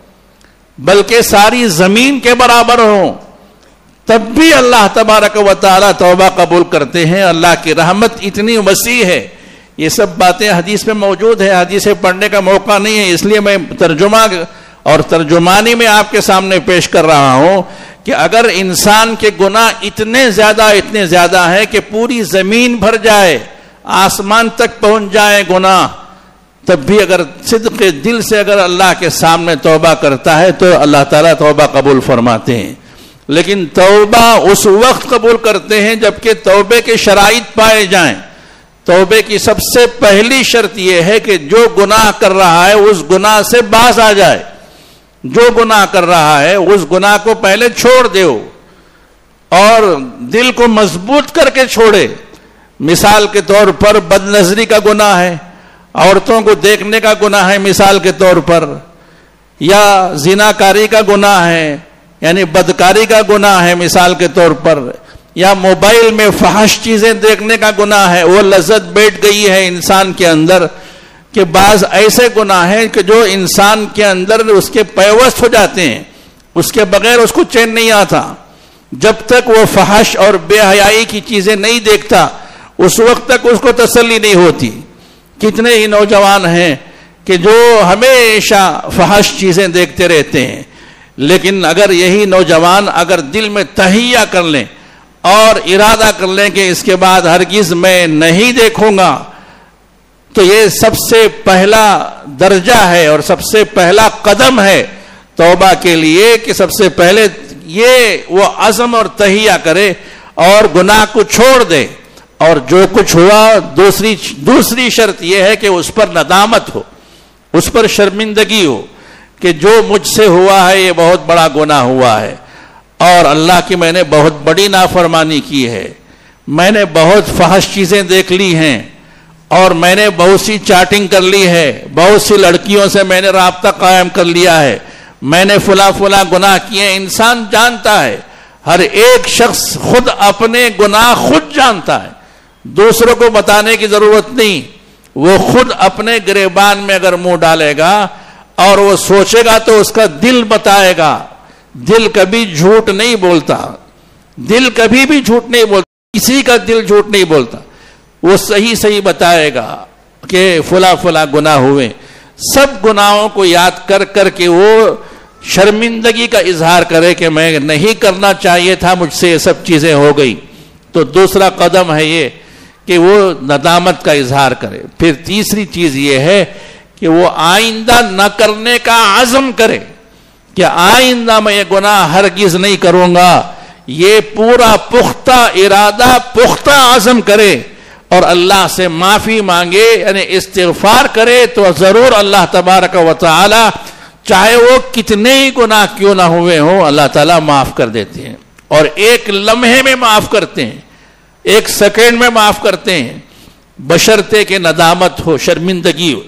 بلکہ ساری زمین کے برابر ہوں، تب بھی اللہ تبارک و تعالیٰ توبہ قبول کرتے ہیں۔ اللہ کی رحمت اتنی وسیع ہے، یہ سب باتیں حدیث میں موجود ہے، حدیثیں پڑھنے کا موقع نہیں ہے، اس لیے میں ترجمہ اور ترجمانی میں آپ کے سامنے پیش کر رہا ہوں کہ اگر انسان کے گناہ اتنے زیادہ ہیں کہ پوری زمین بھر جائے، آسمان تک پہنچ جائے گناہ، تب بھی اگر صدق دل سے اگر اللہ کے سامنے توبہ کرتا ہے تو اللہ تعالیٰ توبہ قبول فرماتے ہیں۔ لیکن توبہ اس وقت قبول کرتے ہیں جبکہ توبے کے شرائط پائے جائیں۔ توبے کی سب سے پہلی شرط یہ ہے کہ جو گناہ کر رہا ہے اس گناہ سے باز آ جائے، جو گناہ کر رہا ہے اس گناہ کو پہلے چھوڑ دیو اور دل کو مضبوط کر کے چھوڑے۔ مثال کے طور پر بد نظری کا گناہ ہے، عورتوں کو دیکھنے کا گناہ ہے مثال کے طور پر، یا زناکاری کا گناہ ہے یعنی بدکاری کا گناہ ہے مثال کے طور پر، یا موبائل میں فحش چیزیں دیکھنے کا گناہ ہے، وہ لذت بیٹھ گئی ہے انسان کے اندر کہ بعض ایسے گناہ ہیں کہ جو انسان کے اندر اس کے پیوست ہو جاتے ہیں، اس کے بغیر اس کو چین نہیں آتا، جب تک وہ فحش اور بے حیائی کی چیزیں نہیں دیکھتا اس وقت تک اس کو تسلی نہیں ہوتی۔ کتنے ہی نوجوان ہیں کہ جو ہمیشہ فحش چیزیں دیکھتے رہتے ہیں، لیکن اگر یہی نوجوان اگر دل میں تہیہ کر لیں اور ارادہ کر لیں کہ اس کے بعد ہرگز میں نہیں دیکھوں گا، تو یہ سب سے پہلا درجہ ہے اور سب سے پہلا قدم ہے توبہ کے لیے کہ سب سے پہلے یہ وہ عزم اور تہیہ کرے اور گناہ کو چھوڑ دے، اور جو کچھ ہوا دوسری شرط یہ ہے کہ اس پر ندامت ہو، اس پر شرمندگی ہو کہ جو مجھ سے ہوا ہے یہ بہت بڑا گناہ ہوا ہے، اور اللہ کی میں نے بہت بڑی نافرمانی کی ہے، میں نے بہت فحش چیزیں دیکھ لی ہیں، اور میں نے بہت سی چیٹنگ کر لی ہے، بہت سی لڑکیوں سے میں نے رابطہ قائم کر لیا ہے، میں نے فلاں گناہ کیے۔ انسان جانتا ہے، ہر ایک شخص خود اپنے گناہ خود جانتا ہے، دوسروں کو بتانے کی ضرورت نہیں، وہ خود اپنے گریبان میں اگر منہ ڈالے گا اور وہ سوچے گا تو اس کا دل بتائے گا۔ دل کبھی جھوٹ نہیں بولتا، دل کبھی بھی جھوٹ نہیں بولتا۔ کسی کا دل جھوٹ نہیں بولتا. وہ صحیح بتائے گا کہ فلاں گناہ ہوئے. سب گناہوں کو یاد کر کر کے وہ شرمندگی کا اظہار کرے کہ میں نہیں کرنا چاہیے تھا, مجھ سے یہ سب چیزیں ہو گئی. تو دوسرا قدم ہے یہ کہ وہ ندامت کا اظہار کرے. پھر تیسری چیز یہ ہے کہ وہ آئندہ نہ کرنے کا عزم کرے کہ آئندہ میں یہ گناہ ہرگز نہیں کروں گا. یہ پورا پختہ ارادہ, پختہ عزم کرے اور اللہ سے معافی مانگے, یعنی استغفار کرے. تو ضرور اللہ تبارک و تعالی چاہے وہ کتنے ہی گناہ کیوں نہ ہوئے ہوں, اللہ تعالیٰ معاف کر دیتے ہیں. اور ایک لمحے میں معاف کرتے ہیں, ایک سیکنڈ میں معاف کرتے ہیں, بشرطے کہ ندامت ہو, شرمندگی ہو.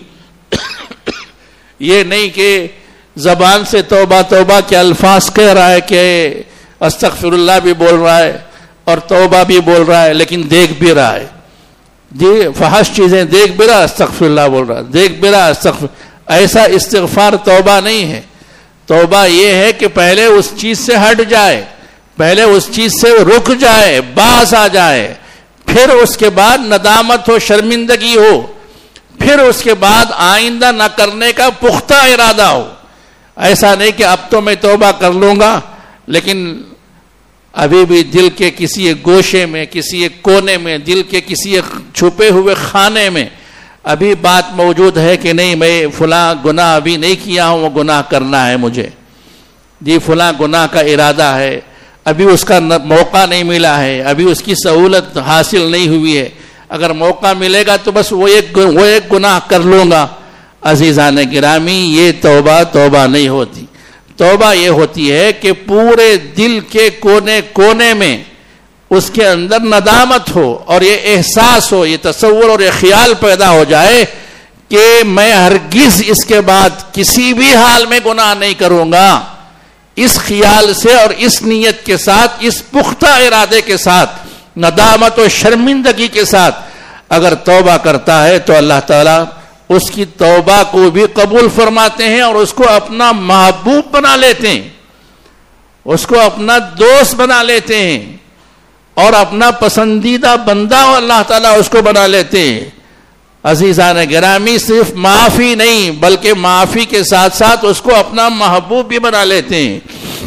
یہ نہیں کہ زبان سے توبہ توبہ کے الفاظ کہہ رہا ہے کہ استغفر اللہ بھی بول رہا ہے اور توبہ بھی بول رہا ہے, لیکن دیکھ بھی رہا ہے جی فحش چیزیں دیکھ بھی رہا, استغفر اللہ بول رہا, دیکھ بھی رہا استغفر. ایسا استغفار توبہ نہیں ہے. توبہ یہ ہے کہ پہلے اس چیز سے ہٹ جائے, پہلے اس چیز سے رک جائے, باز آ جائے, پھر اس کے بعد ندامت ہو, شرمندگی ہو, پھر اس کے بعد آئندہ نہ کرنے کا پختہ ارادہ ہو. ایسا نہیں کہ اب تو میں توبہ کر لوں گا لیکن ابھی بھی دل کے کسی ایک گوشے میں, کسی ایک کونے میں, دل کے کسی ایک چھپے ہوئے خانے میں ابھی بات موجود ہے کہ نہیں میں فلاں گناہ ابھی نہیں کیا ہوں, وہ گناہ کرنا ہے مجھے جی, فلاں گناہ کا ارادہ ہے, ابھی اس کا موقع نہیں ملا ہے, ابھی اس کی سہولت حاصل نہیں ہوئی ہے. اگر موقع ملے گا تو بس وہ ایک گناہ کر لوں گا. عزیزان گرامی, یہ توبہ نہیں ہوتی. توبہ یہ ہوتی ہے کہ پورے دل کے کونے کونے میں اس کے اندر ندامت ہو اور یہ احساس ہو, یہ تصور اور یہ خیال پیدا ہو جائے کہ میں ہرگز اس کے بعد کسی بھی حال میں گناہ نہیں کروں گا. اس خیال سے اور اس نیت کے ساتھ, اس پختہ ارادے کے ساتھ, ندامت و شرمندگی کے ساتھ اگر توبہ کرتا ہے تو اللہ تعالیٰ اس کی توبہ کو بھی قبول فرماتے ہیں اور اس کو اپنا محبوب بنا لیتے ہیں, اس کو اپنا دوست بنا لیتے ہیں اور اپنا پسندیدہ بندہ اللہ تعالیٰ اس کو بنا لیتے ہیں. عزیزان گرامی, صرف معافی نہیں بلکہ معافی کے ساتھ ساتھ اس کو اپنا محبوب بھی بنا لیتے ہیں.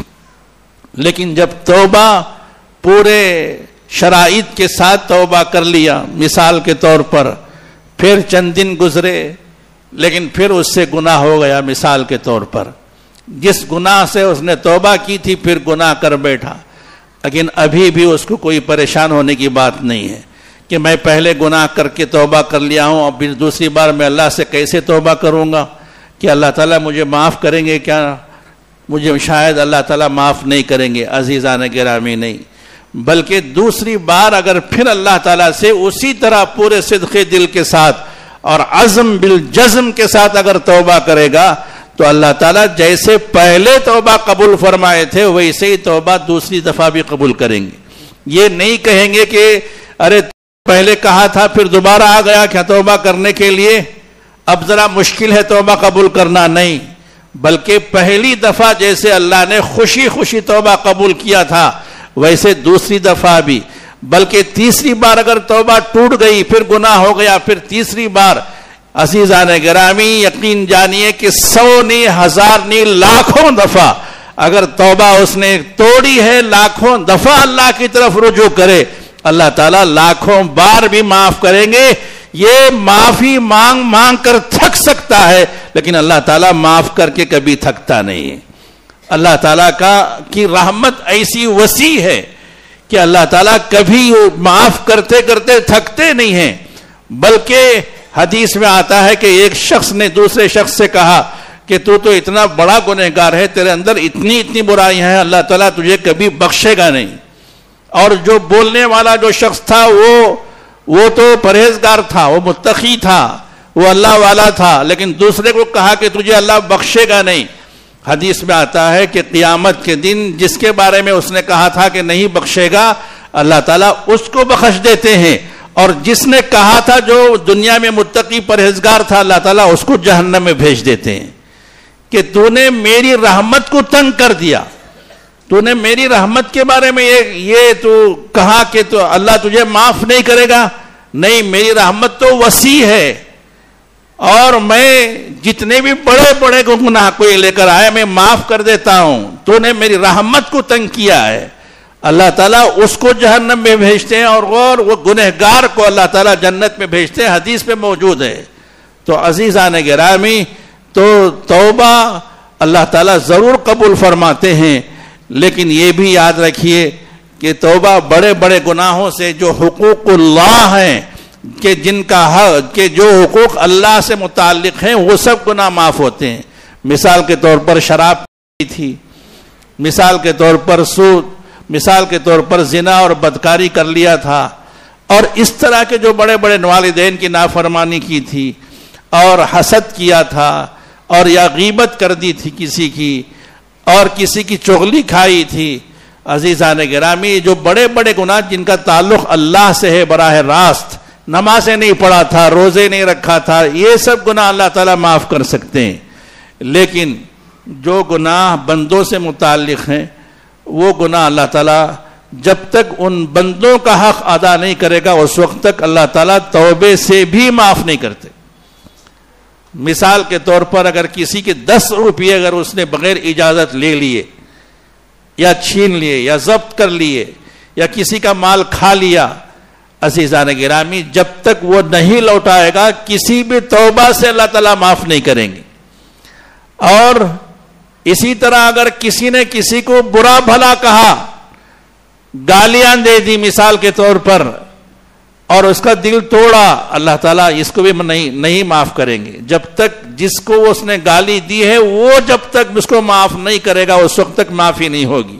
لیکن جب توبہ پورے شرائط کے ساتھ توبہ کر لیا, مثال کے طور پر پھر چند دن گزرے لیکن پھر اس سے گناہ ہو گیا, مثال کے طور پر جس گناہ سے اس نے توبہ کی تھی پھر گناہ کر بیٹھا, لیکن ابھی بھی اس کو کوئی پریشان ہونے کی بات نہیں ہے کہ میں پہلے گناہ کر کے توبہ کر لیا ہوں, اب پھر دوسری بار میں اللہ سے کیسے توبہ کروں گا, کہ اللہ تعالیٰ مجھے معاف کریں گے کیا, مجھے شاید اللہ تعالیٰ معاف نہیں کریں گے. عزیزان گرامی, نہیں, بلکہ دوسری بار اگر پھر اللہ تعالیٰ سے اسی طرح پورے صدق دل کے ساتھ اور عزم بالجزم کے ساتھ اگر توبہ کرے گا تو اللہ تعالیٰ جیسے پہلے توبہ قبول فرمائے تھے ویسے ہی توبہ دوسری دفعہ بھی قبول کریں گے. یہ نہیں کہیں گے کہ ارے پہلے کہا تھا پھر دوبارہ آ گیا کیا توبہ کرنے کے لیے, اب ذرا مشکل ہے توبہ قبول کرنا. نہیں, بلکہ پہلی دفعہ جیسے اللہ نے خوشی خوشی توبہ قبول کیا تھا ویسے دوسری دفعہ بھی, بلکہ تیسری بار اگر توبہ ٹوٹ گئی پھر گناہ ہو گیا پھر تیسری بار, عزیزان گرامی یقین جانیے کہ 100 نہیں 1000 نہیں لاکھوں دفعہ اگر توبہ اس نے توڑی ہے, لاکھوں دفعہ اللہ کی طرف رجوع کرے, اللہ تعالیٰ لاکھوں بار بھی معاف کریں گے. یہ معافی مانگ مانگ کر تھک سکتا ہے لیکن اللہ تعالیٰ معاف کر کے کبھی تھکتا نہیں ہے. اللہ تعالیٰ کی رحمت ایسی وسیع ہے کہ اللہ تعالیٰ کبھی معاف کرتے کرتے تھکتے نہیں ہیں. بلکہ حدیث میں آتا ہے کہ ایک شخص نے دوسرے شخص سے کہا کہ تو اتنا بڑا گنہگار ہے, تیرے اندر اتنی برائیاں ہیں, اللہ تعالیٰ تجھے کبھی بخشے گا نہیں. اور جو بولنے والا جو شخص تھا وہ تو پرہیزگار تھا, وہ متقی تھا, وہ اللہ والا تھا, لیکن دوسرے کو کہا کہ تجھے اللہ بخشے گا نہیں. حدیث میں آتا ہے کہ قیامت کے دن جس کے بارے میں اس نے کہا تھا کہ نہیں بخشے گا, اللہ تعالیٰ اس کو بخش دیتے ہیں, اور جس نے کہا تھا جو دنیا میں متقی پرہیزگار تھا اللہ تعالیٰ اس کو جہنم میں بھیج دیتے ہیں کہ تو نے میری رحمت کو تنگ کر دیا, تو نے میری رحمت کے بارے میں یہ تو کہا کہ تو اللہ تجھے معاف نہیں کرے گا. نہیں، میری رحمت تو وسیع ہے، اور میں جتنے بھی بڑے بڑے گناہ کوئی لے کر آئے میں معاف کر دیتا ہوں. تو نے میری رحمت کو تنگ کیا ہے. اللہ تعالیٰ اس کو جہنم میں بھیجتے ہیں اور وہ گنہگار کو اللہ تعالیٰ جنت میں بھیجتے ہیں، حدیث پہ موجود ہے. تو عزیزان گرامی، تو توبہ اللہ تعالیٰ ضرور قبول فرماتے ہیں، لیکن یہ بھی یاد رکھیے کہ توبہ بڑے بڑے گناہوں سے جو حقوق اللہ ہیں، کہ جن کا حق، کہ جو حقوق اللہ سے متعلق ہیں، وہ سب گناہ معاف ہوتے ہیں. مثال کے طور پر شراب پی تھی، مثال کے طور پر سود، مثال کے طور پر زنا اور بدکاری کر لیا تھا، اور اس طرح کے جو بڑے بڑے والدین کی نافرمانی کی تھی، اور حسد کیا تھا، اور یا غیبت کر دی تھی کسی کی، اور کسی کی چغلی کھائی تھی. عزیزان گرامی، جو بڑے بڑے گناہ جن کا تعلق اللہ سے ہے براہ راست، نمازیں نہیں پڑھا تھا، روزے نہیں رکھا تھا، یہ سب گناہ اللہ تعالیٰ معاف کر سکتے ہیں. لیکن جو گناہ بندوں سے متعلق ہیں، وہ گناہ اللہ تعالیٰ جب تک ان بندوں کا حق ادا نہیں کرے گا، اس وقت تک اللہ تعالیٰ توبے سے بھی معاف نہیں کرتے. مثال کے طور پر اگر کسی کے 10 روپئے اگر اس نے بغیر اجازت لے لیے، یا چھین لیے، یا ضبط کر لیے، یا کسی کا مال کھا لیا، عزیزان گرامی، جب تک وہ نہیں لوٹائے گا کسی بھی توبہ سے اللہ تعالیٰ معاف نہیں کریں گے. اور اسی طرح اگر کسی نے کسی کو برا بھلا کہا، گالیاں دے دی مثال کے طور پر، اور اس کا دل توڑا، اللہ تعالیٰ اس کو بھی نہیں معاف کریں گے. جب تک جس کو اس نے گالی دی ہے، وہ جب تک اس کو معاف نہیں کرے گا، اس وقت تک معافی نہیں ہوگی.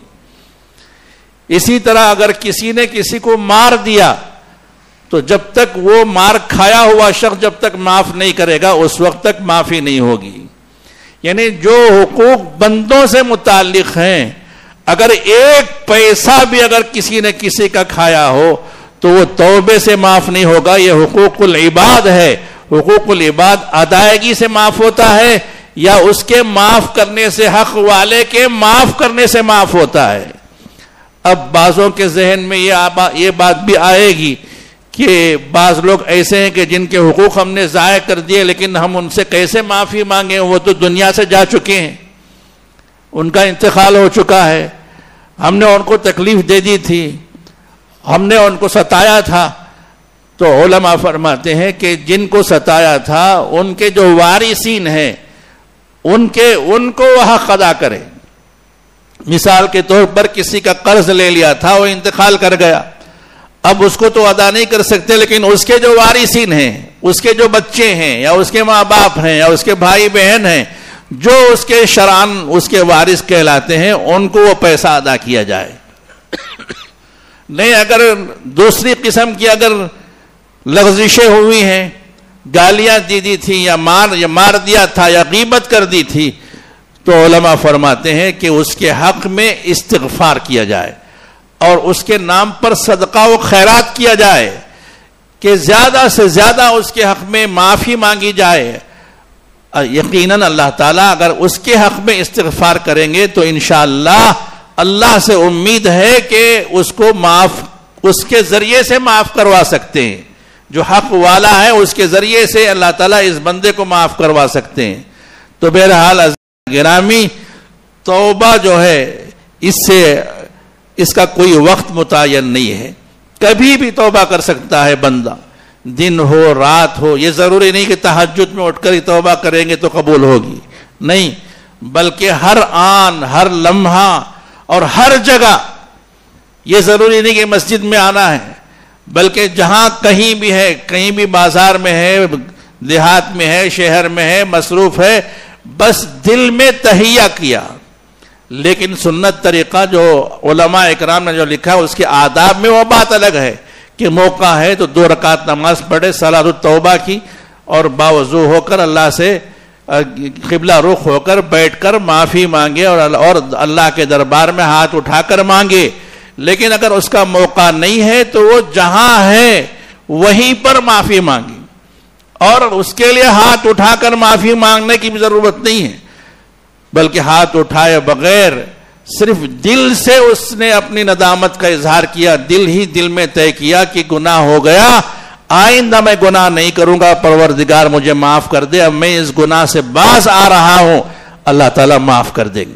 اسی طرح اگر کسی نے کسی کو مار دیا، تو جب تک وہ مار کھایا ہوا شخص جب تک معاف نہیں کرے گا، اس وقت تک معافی نہیں ہوگی. یعنی جو حقوق بندوں سے متعلق ہیں، اگر ایک پیسہ بھی اگر کسی نے کسی کا کھایا ہو تو وہ توبے سے معاف نہیں ہوگا. یہ حقوق العباد ہے. حقوق العباد ادائیگی سے معاف ہوتا ہے، یا اس کے معاف کرنے سے، حق والے کے معاف کرنے سے معاف ہوتا ہے. اب بعضوں کے ذہن میں یہ بات بھی آئے گی کہ بعض لوگ ایسے ہیں کہ جن کے حقوق ہم نے ضائع کر دیے، لیکن ہم ان سے کیسے معافی مانگیں، وہ تو دنیا سے جا چکے ہیں، ان کا انتقال ہو چکا ہے، ہم نے ان کو تکلیف دے دی تھی، ہم نے ان کو ستایا تھا. تو علماء فرماتے ہیں کہ جن کو ستایا تھا ان کے جو وارثین ہیں ان کو وہ حق ادا کرے. مثال کے طور پر کسی کا قرض لے لیا تھا، وہ انتقال کر گیا، اب اس کو تو ادا نہیں کر سکتے، لیکن اس کے جو وارثین ہیں، اس کے جو بچے ہیں، یا اس کے ماں باپ ہیں، یا اس کے بھائی بہن ہیں، جو اس کے شران اس کے وارث کہلاتے ہیں، ان کو وہ پیسہ ادا کیا جائے. نہیں، اگر دوسری قسم کی اگر لغزشیں ہوئی ہیں، گالیاں دی تھی، یا مار دیا تھا، یا غیبت کر دی تھی، تو علماء فرماتے ہیں کہ اس کے حق میں استغفار کیا جائے، اور اس کے نام پر صدقہ و خیرات کیا جائے، کہ زیادہ سے زیادہ اس کے حق میں معافی مانگی جائے. یقیناً اللہ تعالیٰ اگر اس کے حق میں استغفار کریں گے تو انشاءاللہ اللہ سے امید ہے کہ اس کو اس کے ذریعے سے معاف کروا سکتے ہیں. جو حق والا ہے اس کے ذریعے سے اللہ تعالیٰ اس بندے کو معاف کروا سکتے ہیں. تو بہرحال گرامی، توبہ جو ہے اس کا کوئی وقت متعین نہیں ہے، کبھی بھی توبہ کر سکتا ہے بندہ، دن ہو رات ہو. یہ ضروری نہیں کہ تہجد میں اٹھ کر ہی توبہ کریں گے تو قبول ہوگی، نہیں، بلکہ ہر آن، ہر لمحہ اور ہر جگہ. یہ ضروری نہیں کہ مسجد میں آنا ہے، بلکہ جہاں کہیں بھی ہے، کہیں بھی بازار میں ہے، دیہات میں ہے، شہر میں ہے، مصروف ہے، بس دل میں تہیہ کیا. لیکن سنت طریقہ جو علماء اکرام نے جو لکھا اس کے آداب میں وہ بات الگ ہے کہ موقع ہے تو 2 رکعت نماز پڑھے، صلاۃ التوبہ کی، اور باوضو ہو کر اللہ سے قبلہ رخ ہو کر بیٹھ کر معافی مانگے، اور اللہ کے دربار میں ہاتھ اٹھا کر مانگے. لیکن اگر اس کا موقع نہیں ہے تو وہ جہاں ہے وہیں پر معافی مانگے، اور اس کے لیے ہاتھ اٹھا کر معافی مانگنے کی بھی ضرورت نہیں ہے، بلکہ ہاتھ اٹھائے بغیر صرف دل سے اس نے اپنی ندامت کا اظہار کیا، دل ہی دل میں طے کیا کہ گناہ ہو گیا، آئندہ میں گناہ نہیں کروں گا، پروردگار مجھے معاف کر دے، اب میں اس گناہ سے باز آ رہا ہوں، اللہ تعالیٰ معاف کر دیں گے.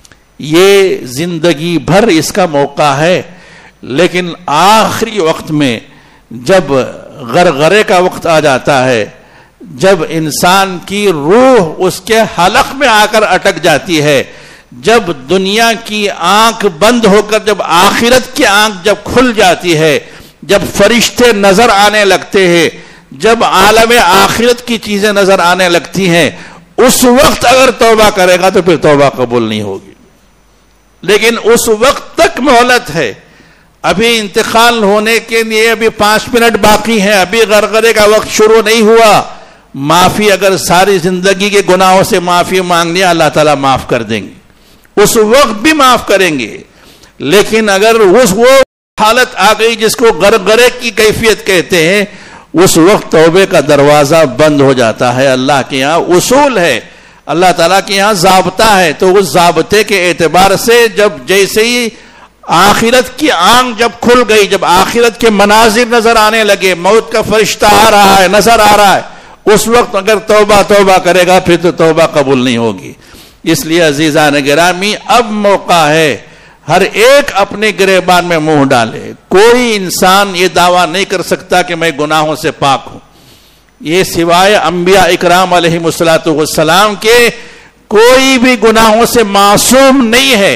یہ زندگی بھر اس کا موقع ہے. لیکن آخری وقت میں جب غرغرے کا وقت آ جاتا ہے، جب انسان کی روح اس کے حلق میں آ کر اٹک جاتی ہے، جب دنیا کی آنکھ بند ہو کر جب آخرت کی آنکھ جب کھل جاتی ہے، جب فرشتے نظر آنے لگتے ہیں، جب عالم آخرت کی چیزیں نظر آنے لگتی ہیں، اس وقت اگر توبہ کرے گا تو پھر توبہ قبول نہیں ہوگی. لیکن اس وقت تک مہلت ہے، ابھی انتقال ہونے کے لیے ابھی 5 منٹ باقی ہیں، ابھی غرغرے کا وقت شروع نہیں ہوا. معافی اگر ساری زندگی کے گناہوں سے معافی مانگ لیا، اللہ تعالیٰ معاف کر دیں گے، اس وقت بھی معاف کریں گے. لیکن اگر وہ حالت آ گئی جس کو غرغرے کی کیفیت کہتے ہیں، اس وقت توبے کا دروازہ بند ہو جاتا ہے. اللہ کے یہاں اصول ہے، اللہ تعالیٰ کے یہاں ضابطہ ہے، تو اس ضابطے کے اعتبار سے جب جیسے ہی آخرت کی آنکھ جب کھل گئی، جب آخرت کے مناظر نظر آنے لگے، موت کا فرشتہ آ رہا ہے، نظر آ رہا ہے، اس وقت اگر توبہ کرے گا پھر تو توبہ قبول نہیں ہوگی. اس لیے عزیزان گرامی، اب موقع ہے ہر ایک اپنے گریبان میں منہ ڈالے. کوئی انسان یہ دعویٰ نہیں کر سکتا کہ میں گناہوں سے پاک ہوں. یہ سوائے انبیاء اکرام علیہ السلام کے کوئی بھی گناہوں سے معصوم نہیں ہے،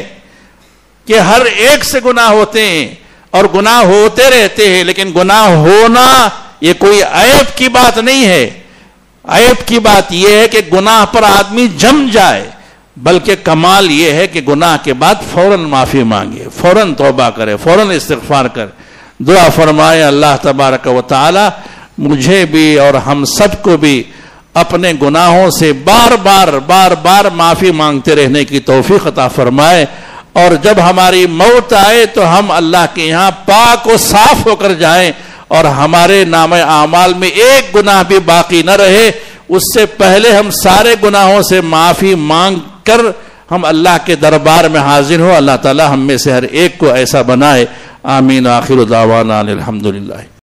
کہ ہر ایک سے گناہ ہوتے ہیں اور گناہ ہوتے رہتے ہیں. لیکن گناہ ہونا یہ کوئی عیب کی بات نہیں ہے. عیب کی بات یہ ہے کہ گناہ پر آدمی جم جائے، بلکہ کمال یہ ہے کہ گناہ کے بعد فوراً معافی مانگے، فوراً توبہ کرے، فوراً استغفار کرے. دعا فرمائے اللہ تبارک و تعالی مجھے بھی اور ہم سب کو بھی اپنے گناہوں سے بار بار معافی مانگتے رہنے کی توفیق عطا فرمائے. اور جب ہماری موت آئے تو ہم اللہ کے یہاں پاک و صاف ہو کر جائیں، اور ہمارے نام اعمال میں ایک گناہ بھی باقی نہ رہے. اس سے پہلے ہم سارے گناہوں سے معافی مانگ کر ہم اللہ کے دربار میں حاضر ہو. اللہ تعالی ہم میں سے ہر ایک کو ایسا بنائے. آمین. آخر دعوانا الحمدللہ.